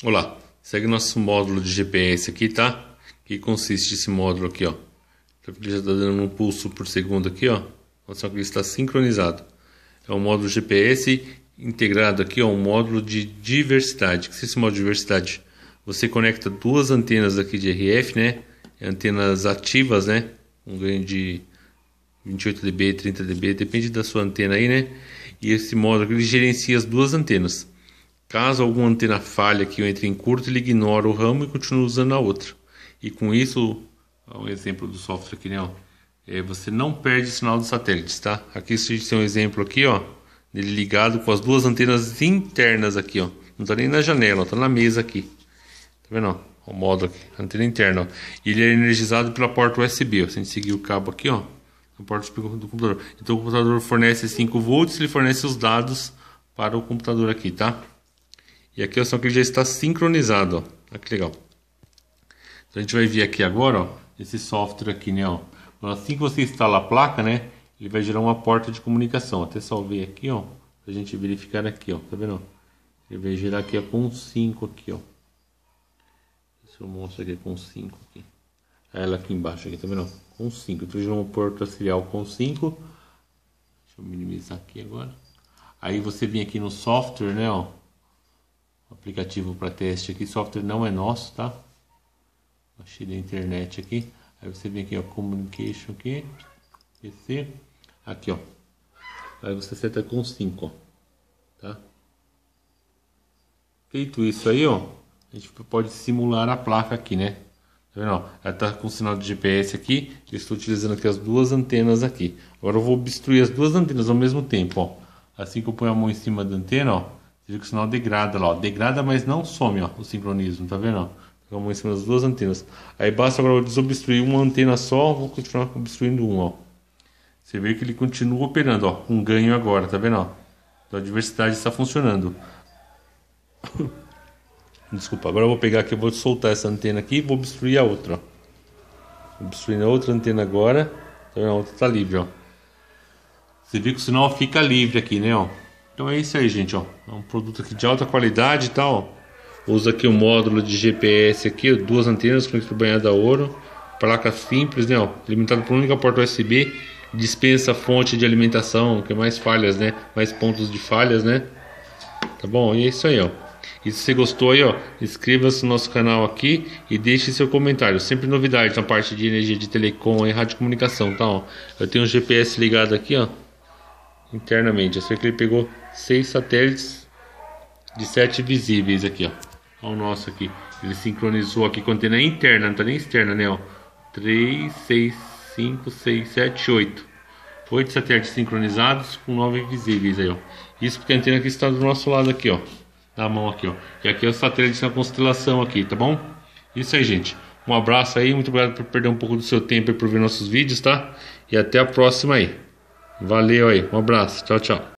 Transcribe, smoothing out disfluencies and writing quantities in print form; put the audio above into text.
Olá, segue nosso módulo de GPS aqui, tá? Que consiste esse módulo aqui, ó. Ele já está dando um pulso por segundo aqui, ó. Só que ele está sincronizado. É um módulo GPS integrado aqui, ó, um módulo de diversidade. O que é esse módulo de diversidade? Você conecta duas antenas aqui de RF, né? Antenas ativas, né? Um ganho de 28 dB, 30 dB, depende da sua antena aí, né? E esse módulo aqui, ele gerencia as duas antenas. Caso alguma antena falhe aqui ou entre em curto, ele ignora o ramo e continua usando a outra. E com isso, um exemplo do software aqui, né? Ó, você não perde o sinal dos satélites, tá? Aqui a gente tem um exemplo aqui, ó, dele ligado com as duas antenas internas aqui, ó. Não tá nem na janela, ó, tá na mesa aqui. Tá vendo, ó? O módulo aqui, antena interna, ó. E ele é energizado pela porta USB, ó. Se a gente seguir o cabo aqui, ó, na porta do computador. Então o computador fornece 5 volts, ele fornece os dados para o computador aqui, tá? E aqui ó, só que ele já está sincronizado, ó. Olha que legal. Então a gente vai ver aqui agora, ó, esse software aqui, né, ó. Assim que você instala a placa, né, ele vai gerar uma porta de comunicação. Até salvei aqui, ó, pra gente verificar aqui, ó. Tá vendo? Ele vai gerar aqui ó, com 5 aqui, ó. Se eu mostro aqui com 5 aqui. Ela aqui embaixo aqui, tá vendo? Com 5. Então gerou uma porta serial com 5. Deixa eu minimizar aqui agora. Aí você vem aqui no software, né, ó. Aplicativo para teste aqui, software não é nosso, tá? Achei da internet aqui. Aí você vem aqui, ó, communication aqui, PC, aqui, ó. Aí você seta com 5, ó, tá? Feito isso aí, ó, a gente pode simular a placa aqui, né? Tá vendo, ó? Ela tá com sinal de GPS aqui. Eu estou utilizando aqui as duas antenas aqui. Agora eu vou obstruir as duas antenas ao mesmo tempo, ó. Assim que eu ponho a mão em cima da antena, ó, você vê que o sinal degrada lá, ó. Degrada, mas não some, ó, o sincronismo, tá vendo, ó? Fica a mão em cima das duas antenas. Aí basta agora eu desobstruir uma antena só, vou continuar obstruindo uma, ó. Você vê que ele continua operando, ó, com ganho agora, tá vendo, ó? Então a diversidade está funcionando. Desculpa, agora eu vou pegar aqui, eu vou soltar essa antena aqui e vou obstruir a outra, ó. Obstruindo a outra antena agora, tá vendo? A outra tá livre, ó. Você vê que o sinal fica livre aqui, né, ó. Então é isso aí, gente, ó. É um produto aqui de alta qualidade e tal, ó. Usa aqui o módulo de GPS aqui, ó, duas antenas com banhada a ouro, placa simples, né, ó, alimentado por uma única porta USB, dispensa fonte de alimentação, que é mais falhas, né, mais pontos de falhas, né. Tá bom? E é isso aí, ó. E se você gostou aí, ó, inscreva-se no nosso canal aqui e deixe seu comentário. Sempre novidades na parte de energia de telecom e radiocomunicação, tá, ó. Eu tenho um GPS ligado aqui, ó, internamente. Eu sei que ele pegou 6 satélites de 7 visíveis aqui, ó. Olha o nosso aqui. Ele sincronizou aqui com a antena interna, não tá nem externa, né, ó. 3, 6, 5, 6, 7, 8. 8 satélites sincronizados com 9 visíveis aí, ó. Isso porque a antena aqui está do nosso lado aqui, ó. Na mão aqui, ó. E aqui é o satélite na constelação aqui, tá bom? Isso aí, gente. Um abraço aí, muito obrigado por perder um pouco do seu tempo aí por ver nossos vídeos, tá? E até a próxima aí. Valeu aí, um abraço, tchau, tchau.